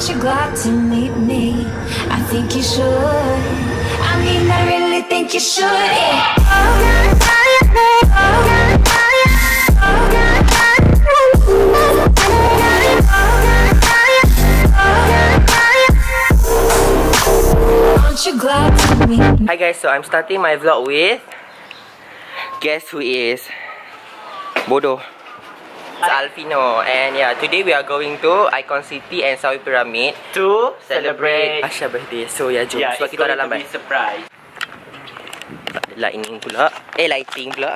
Aren't you glad to meet me? I think you should. I mean, I really think you should. Yeah. Aren't you glad to meet me? Hi guys, so I'm starting my vlog with, guess who is bodoh? It's Alvino. And yeah, today we are going to Icon City and Sawi Pyramid to celebrate Asha birthday. So yeah, jom. Sebab kita dah lambat. Surprise. Lighting pula. Lighting pula.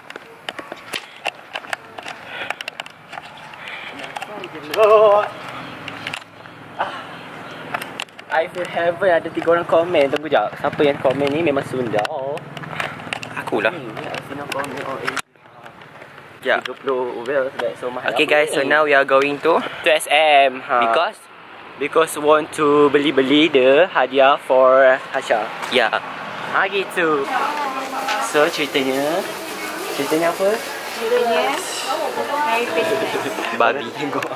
I feel heaven ada 3 orang komen. Tunggu jap. Siapa yang komen ni memang Sunda. Oh. Akulah. Alvino komen. Oh, Yeah. 30 well, so mahal. Okay guys, so now we are going to SM. Because want to beli the hadiah for Hasha. yeah. Gitu. So ceritanya apa? Ceritanya Mary Christmas. Babi.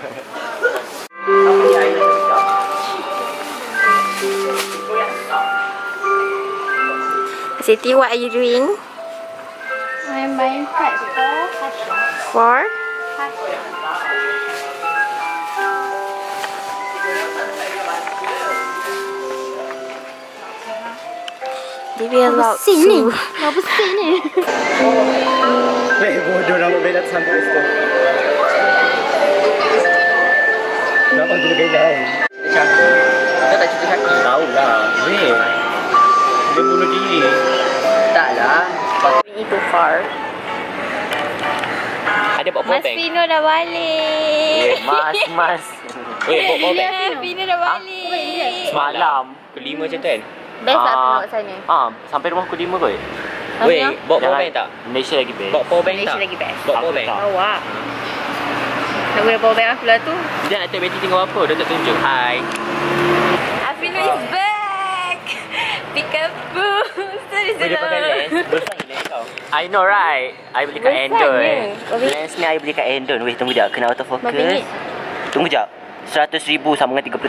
Siti, what are you doing? I'm buying cards for Hasha. For? Dia allowed to. Apa sini? Weh, bodoh nak bela sampai situ. Kenapa dia bela? Kita tak cerita Syaki. Tahu lah. Weh. Dia bunuh diri. Tak lah. Itu far. Ada bawa power Mas bank. Pino dah balik. Mas. Weh, bawa power bank. Mas Pino dah balik. Semalam. Kelima macam tu kan? Best tak tengok sana. Sampai rumah pukul 5 kot. Weh, bawa power bank tak? Malaysia lagi best. Bawa power bank tak? Malaysia lagi best. Bawa power bank. Bawa. Nak guna power bank aku lah tu. Dia nak tengok Betty tengok apa? Dia tak tunjuk. Hai. Alvino is back. Peekaboo. Dia pakai lens. Besar lens kau. I know right. I beli kat Besar Endon. je. Lens ni I beli kat Endon. Weh, tunggu jap. Kena autofocus. Berapa ringgit? Tunggu jap. 100,000 sama dengan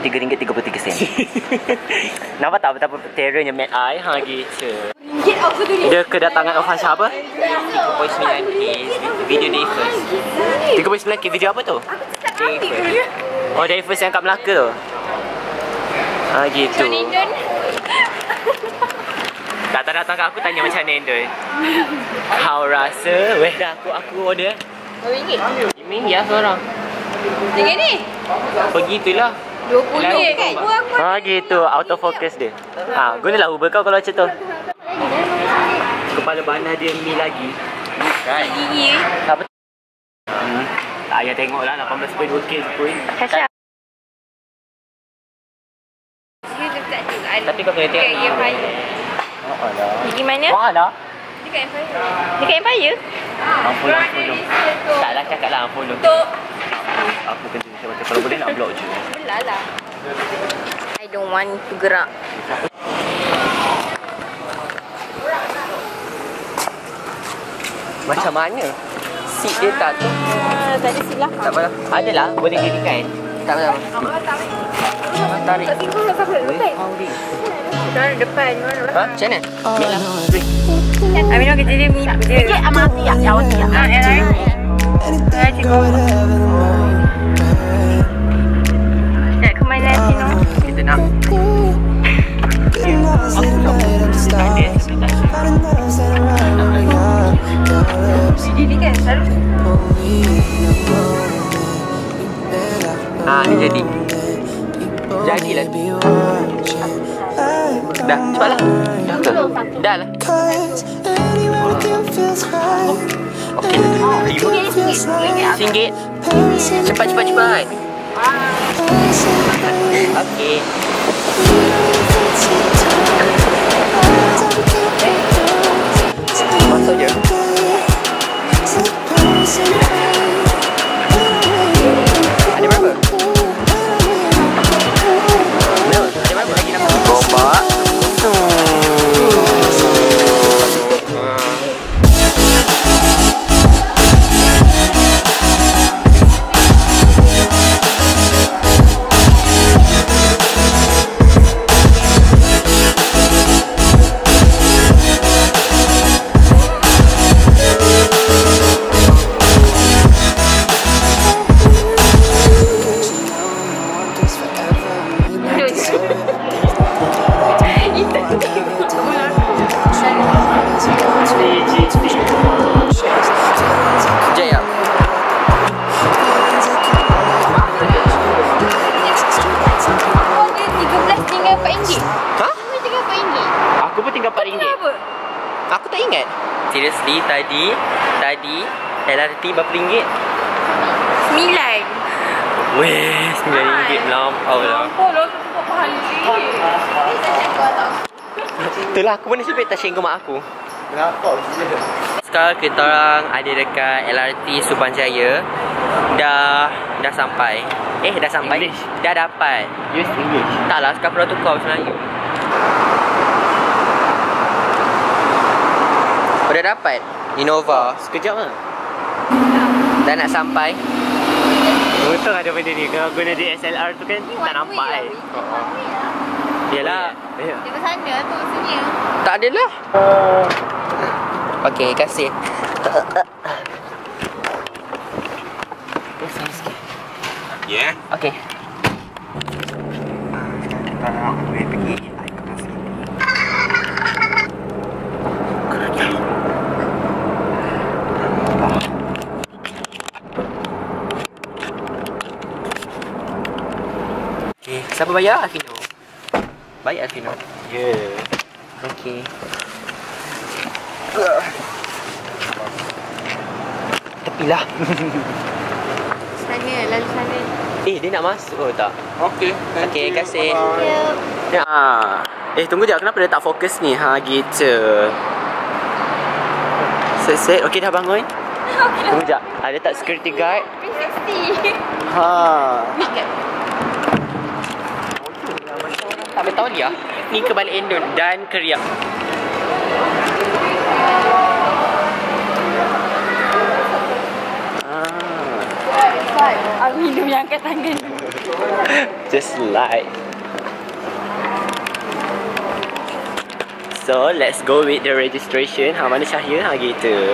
RM33.33. Nampak tak betapa terrornya Mad Eye? Gitu. Dia kedatangan Hasha apa? 3.9k video day first. 3.9k video apa tu? Day first. Oh, day first yang kat Melaka tu? Gitu. Datang-datang kat aku tanya macam mana Endon. Kau rasa? Weh dah aku order. RM2. Ini ya seorang. Dengan ni? Begitulah. 20 kan? Gitu. Autofocus dia. Gunalah Uber kau kalau macam tu. Kepala bana dia mi lagi. Kan? Gigi. Apa? Tak payah tengok lah 18.2k pun. Hasha. Dia dekat tu kan? Tapi kau kena tengok. Dekat Empire. Alah. Gigi mana? Alah. Dekat Empire. Dekat Empire? Ampun. Taklah cakap lah ampun. Untuk. Aku kena macam kalau boleh nak blog je. Belah lah. I don't want to gerak. Macam mana? Seat dia tak tu. Tak ada silah. Tak apalah. Adalah, boleh dirikan. Tak apa. Tarik. Mana depan? Ha? Macam mana? Amino kerja dia minta. Sikit amati ya. Jawab ya. Nak ke mana Amino? Kita nak. Ini kan selalu. Dia jadi. Jadilah. Dah, cepatlah. Dah lah. Okey. RM5. Cepat. Okey. Masuk je. Ada berapa? Ada berapa lagi nak gombak? seriously tadi LRT berapa ringgit? 9. Weh, RM9 melampau lah. Itulah aku pun nasib tak share mak aku. Kenapa gila? Sekarang kita orang ada dekat LRT Subanjaya. Dah sampai. Dah sampai. English. Dah dapat. Yes, English. Taklah, sekarang perlu tukar bahasa Melayu. Dah dapat Innova. Sekejap lah. Dah nak sampai. Betul ada benda ni. Kalau guna DSLR tu kan tak nampak kan. Yalah. Dekat sana tu maksudnya. Tak adalah. Okey, kasih. Yeah. Okey. Kita nak pergi. Okey, siapa bayar? Alvino. Bayar Alvino. Ya. Okey. Tepilah. Sana, lalu sana. Dia nak masuk tak? Okey. Okey, kasih. Tunggu jap, kenapa dia tak fokus ni? Gitu. Set. Okey, dah bangun. Tunggu jap. Ada tak security guard? 360. Tak beritahu dia. Ni ke balik Indon dan Keriak. Alvino yang angkat tangan. Just like. So, let's go with the registration. Mana Syahir? Gitu.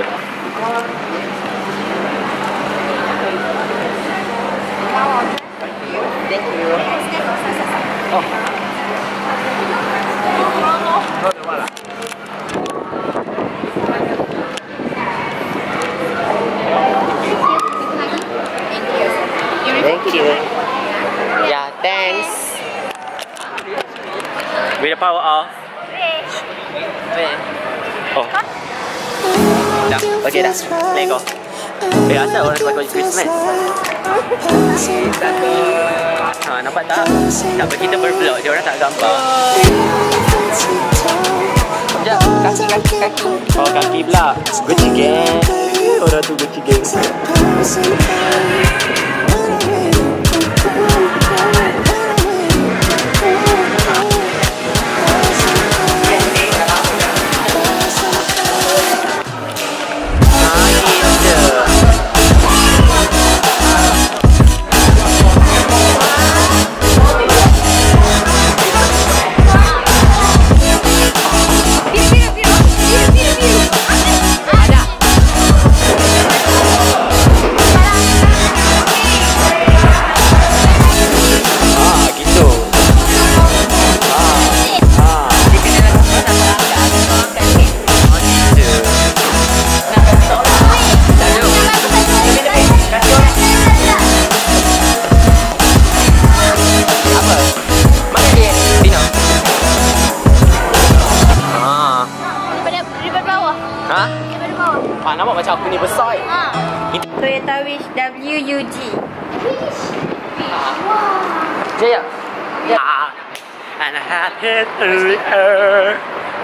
Thank you. Thank you. Yeah, thanks. With the power off. Oh. Dah. Okay dah. Let's go. Asal orang tu pakai baju Christmas. Nampak tak? Nampak kita bervlog, dia orang tak gambar. Sekejap, kaki. Oh, kaki pula. Gucci gang. Orang tu Gucci gang. Nampak macam aku ni besar. Toyota Wish WUG. Jaya. And I had it through her.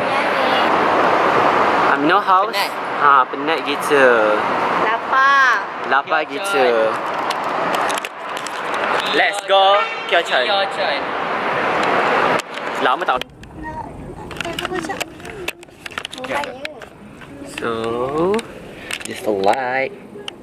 No house. Penat gitu. Lapar gitu. Let's go Kyochon. Lama tak. So, just a light.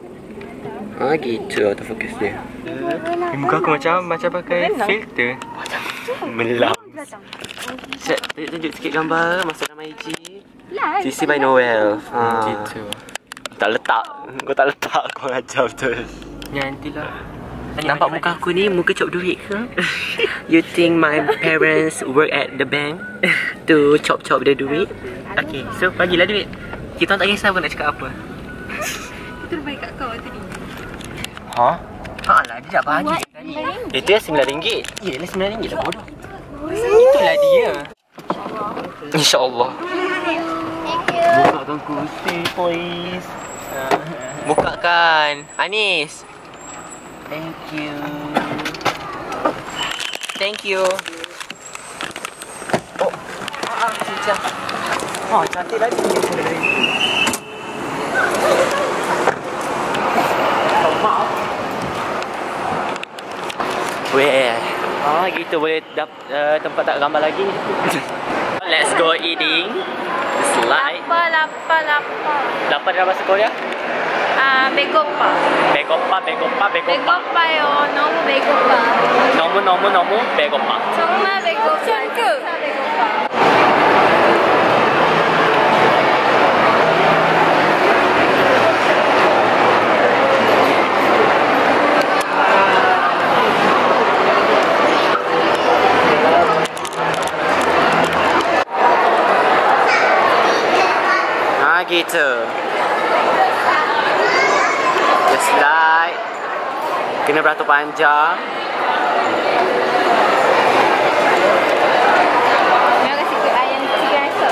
Gitu autofocus dia. Muka aku macam pakai filter. Melam. Set, tunjuk sikit gambar masuk dalam IG. CC by Noel. Gitu. Tak letak. Kau tak letak, kau ajar betul. Nantilah. Nampak muka aku ni, muka cop duit ke? You think my parents work at the bank to chop the duit? Okay, so bagilah duit. Kita tak kisah pun nak cakap apa. Itu baik kat kau tadi. Ha? Lah, dia dah bagi tadi. Itu yang RM9. Yelah RM9 lah bodoh. Itulah dia. InsyaAllah. Thank you. Bukakan kursi, please. Bukakan. Anis. Thank you. Thank you. Oh. Cincang. Oh, cantik lagi. Maaf. Weh. Gitu boleh tempat tak gambar lagi. Let's go eating. Slide. Lapar. Lapar dalam bahasa Korea? Begopa. Begopa. Begopa yo. Nomu begopa. 너무 배고파. 정말 begopa. 진짜 begopa. Gitu. Just like kena beratur panjang. Mari sikit ayam chicken rice.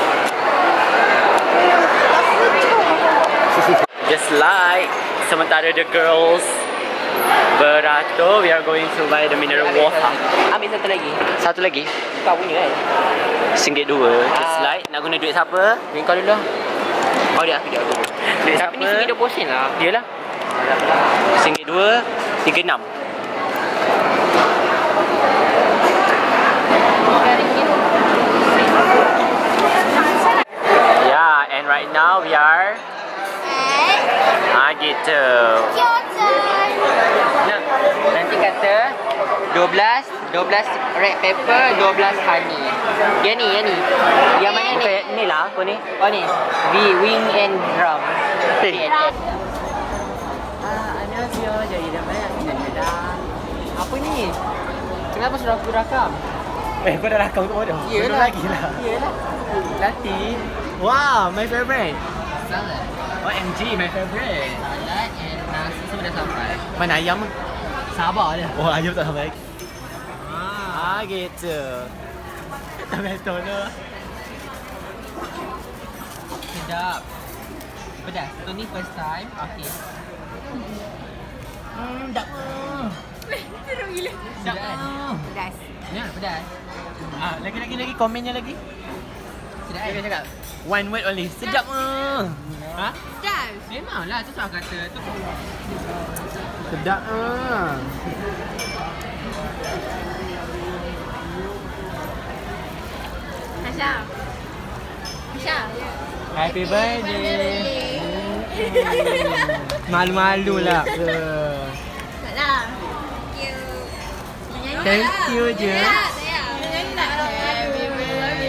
Just like sementara the girls beratur, we are going to buy the mineral water. Ambil satu lagi. Satu lagi. Kau punya kan? RM1 2. Just like nak guna duit siapa? Duit kau dulu lah. Oh dia aku. Duit Tapi ni siapa? RM1.20 lah. Dia lah. RM1 2, 36. Yeah, and right now we are gitu. Nah, nanti kata 12 red pepper, 12 honey. Yang ni. Yang mana ni? Ni lah apa ni? Oh ni. Wing and drum. Annyeonghaseyo, jadi namanya Nanda. Apa ni? Kenapa suruh aku rakam? Kau dah rakam kau dah? Yelah. Lagi lah. Yelah. Lati. Wow, my favorite. Salad. OMG, my favorite. Salad and nasi semua dah sampai. Mana ayam? Sabar dah. Oh, ayam tak sampai. Gitu. Tak betul lah. Sedap. Pedas. So ni first time. Okay. Sedap. Teruk gila. Sedap. Pedas. Ya, pedas. Lagi komennya lagi. Sedap. Dia cakap one word only. Sedap. Ha? Pedas. Memanglah tu saya kata tu. Sedap. Asha. Happy birthday. Malu-malu lah. Taklah. Thank you je. Nyanyi tak? Happy birthday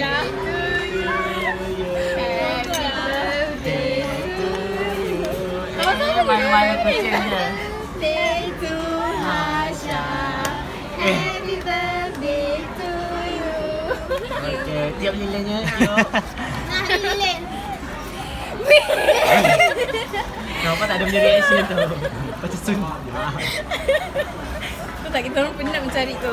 Malu-malu kucing je. to Asha. Happy birthday to you. Okay, tiap lilin-nya. Yuk. Nah, lilin. Kenapa tak ada punya reaction tu? Macam sun. Kau tak, kita orang penat mencari kau.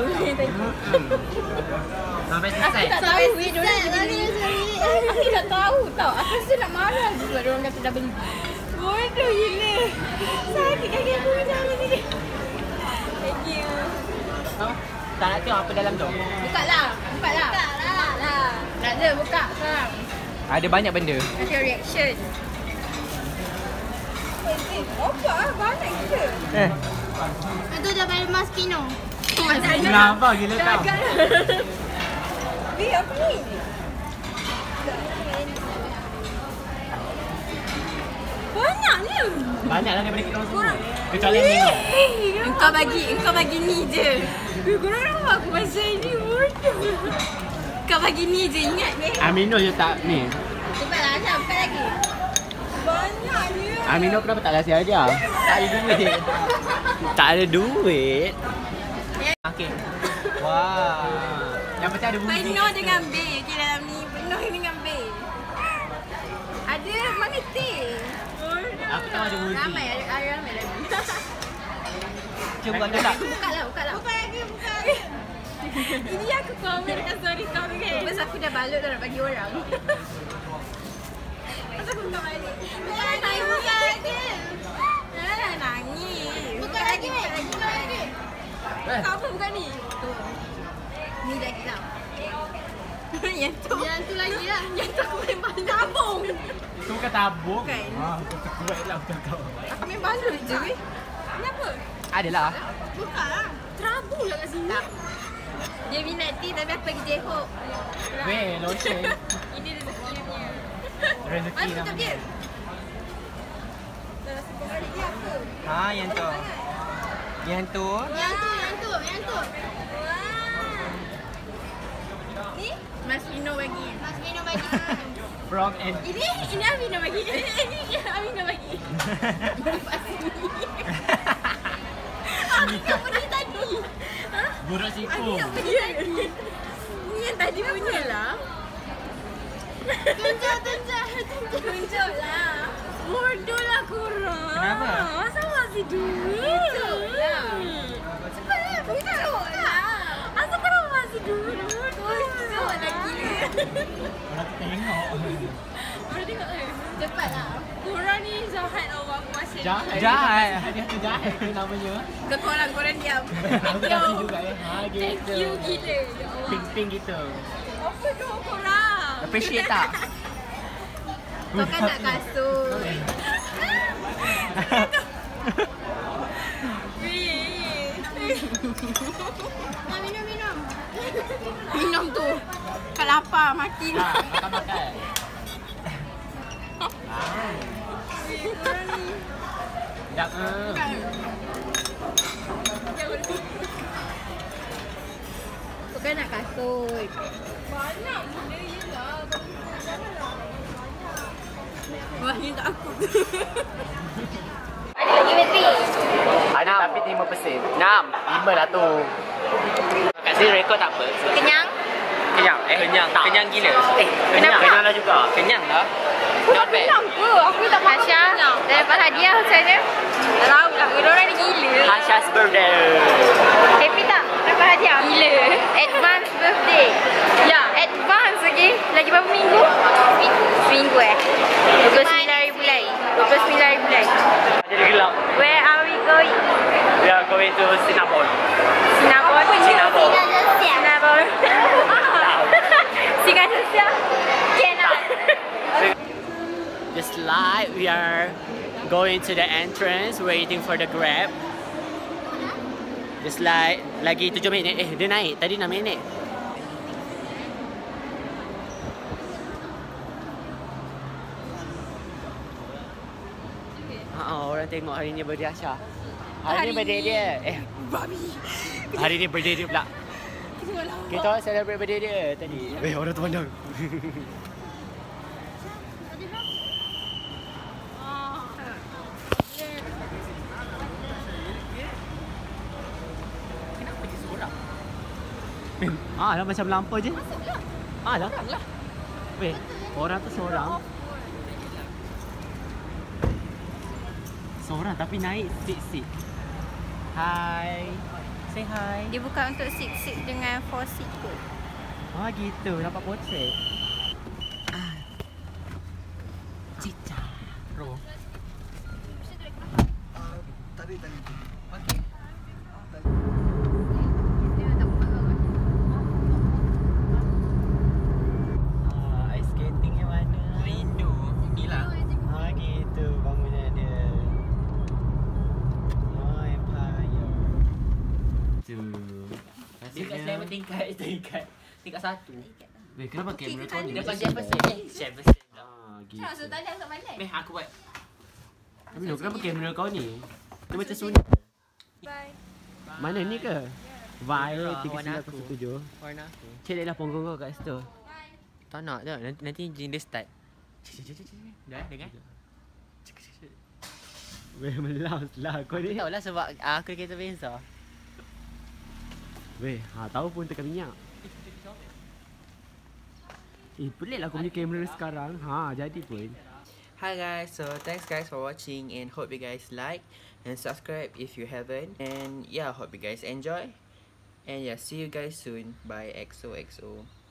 Sampai selesai. Tak tahu weh, diorang lagi cari. Aku tak tahu tau. Aku rasa nak marah je sebab diorang kata dah beli. Bodoh gila. Sakit kaki aku macam ni. Thank you. Tak nak tengok apa dalam tu? Buka lah. Tak ada, buka sekarang. Ada banyak benda. Nanti reaction. Apa lah, banyak gila. Itu dah balik mas Pino. Kenapa gila tau? Weh, apa ni? Banyaknya. Banyaklah daripada kita orang semua. Kecuali yang ni. Engkau bagi ni je. Korang nampak aku pasal ni bodoh. Kau bagi ni je, ingat ni. Amino je tak ni. Cepatlah Asha, buka lagi. Banyaknya. Amino kenapa tak kasi aja? Tak ada duit. Tak ada duit. Okey. Wah. Yang penting ada bunyi. Penuh dengan B. Okay, dalam ni penuh dengan B. Ada mana teh? Aku tahu ada bunyi. Ramai lagi. Cuba buka tak? Buka lah. Buka lagi. Ini aku komen dekat story kau, okay? Lepas aku dah balut dah nak bagi orang. aku buka balik. Bukan lagi. Janganlah nangis. Buka lagi. Kau apa buka ni? Tuh. Ni lagi lah. Yang tu lagi lah. Yang tu aku main balut. Tabung. Itu bukan tabung. Bukan. Aku terkuat lah betul. Aku main balut je weh. Ni apa? Adalah. Bukan lah. Terabung lah kat sini. Tak. Dia minat tea tapi aku bagi jehok. Weh, lotion. Ini rezekinya. Rezeki Mana tutup namanya. dia? Dah sebut balik dia apa? Ha, yang tu. Yang tu. Yang tu. Wah. Ni? Mas Vino bagi. From and Ini Amino bagi. Ini Amino bagi. Aku tak pergi tadi. Ha? buruk siku. Aku tak pergi tadi. Ni yang tadi punya lah. Tunjuk lah. Bodoh lah korang. Kenapa? Masa masih duit? Tunjuk lah. Cepatlah, tunjuk lah. Asal korang masih duit? Tunjuk lah gila. Orang tu tengok. Orang tengok kan? Cepatlah. Korang ni jahat tau aku masih. Jahat. Dia tu jahat tu namanya. Ke korang diam. Aku kasih juga ya. Ha Thank gitu. you gila. Ya Allah. Ping-ping gitu. Apa doa korang? Appreciate tak? Kau kan nak kasut. Minum. Minum tu. Kau lapar, mati Ha, lah. makan. Dak. Kau kan nak kasut. Banyak benda je lah. Wah, ni tak aku. Ada lagi bateri? Ada tapi 5%. 5 lah tu. Kat sini rekod tak apa. Kenyang? Kenyang. Kenyang gila. Kenapa? Kenyang lah juga. Kenyang lah. Not bad. Kenyang ke? Aku tak Hasya, dah dapat hadiah saja. Tak tahu lah, orang ni gila. Hasha's birthday. Happy tak? Dapat hadiah? Gila. Advance birthday. Ya. Advance lagi. Lagi berapa minggu? Seminggu 29,000 lagi. 29,000 lagi. Jadi gelap. Where are we going? We are going to Cinnabon. Cinnabon. Cinnabon. Cinnabon. Singadosia. Cannot. Just like we are going to the entrance, waiting for the Grab. Just like lagi 7 minit. Dia naik. Tadi 6 minit. Orang tengok hari ni birthday Asha. Hari ni birthday dia. Hari ni birthday dia pula. Kita orang celebrate birthday dia tadi. Orang tu pandang. Lah macam lampau je. Lah. Weh, orang tu seorang. Seorang tapi naik seat. Hai. Say hi. Dia bukan untuk seat dengan 4 seat tu. Gitu. Nampak portrait. Cica. Bro. Tadi. Ice skating yang mana? Rindu. Gila. Gitu bangunan dia. Empire. Tu. Dia kat selama tingkat 1. Weh, kenapa kamera kau ni? Dapat Jefferson. Gitu. Maksud tadi asal mana? Aku buat. Tapi kenapa kamera kau ni? Dia macam Sony. Bye. Mana ni ke? Viral Warna aku. 3917. Warna aku. Cek lah punggung kau kat situ. Tak nak dah. Nanti jin dia start. Dah dengar? Weh, melas lah kau ni. Tahu lah sebab aku kereta Benza. Weh, tahu pun tekan minyak. Pelik lah kau punya kamera sekarang. Jadi pun. Hi guys, so thanks guys for watching and hope you guys like and subscribe if you haven't. And yeah, hope you guys enjoy. And yeah, see you guys soon. Bye. XOXO.